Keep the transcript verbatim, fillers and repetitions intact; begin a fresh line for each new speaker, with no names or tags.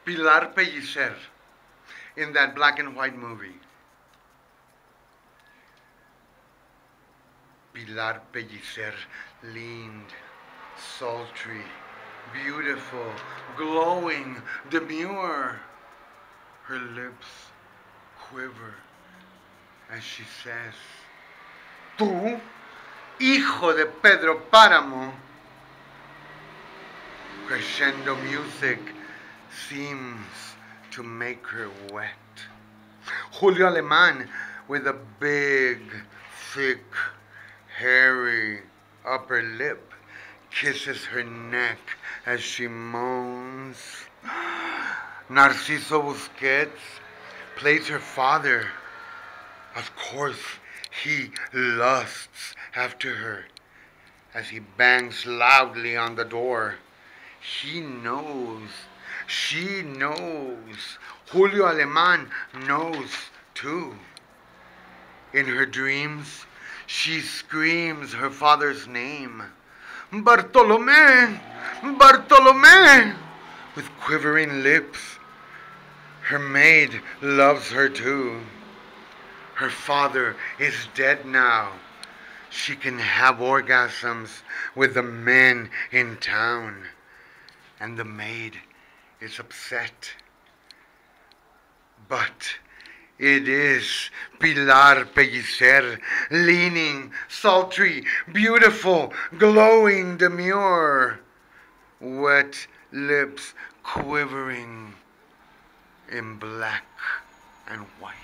Pilar Pellicer in that black and white movie. Pilar Pellicer leaned, sultry, beautiful, glowing, demure. Her lips quiver as she says, "Tú, hijo de Pedro Páramo." Crescendo music seems to make her wet. Julio Alemán, with a big, thick, hairy upper lip, kisses her neck as she moans. Narciso Busquets plays her father. Of course, he lusts after her as he bangs loudly on the door. He knows. She knows. Julio Alemán knows too. In her dreams, she screams her father's name. Bartolomé! Bartolomé! With quivering lips. Her maid loves her too. Her father is dead now. She can have orgasms with the men in town. And the maid is upset. But it is Pilar Pellicer, leaning, sultry, beautiful, glowing, demure, wet lips quivering in black and white.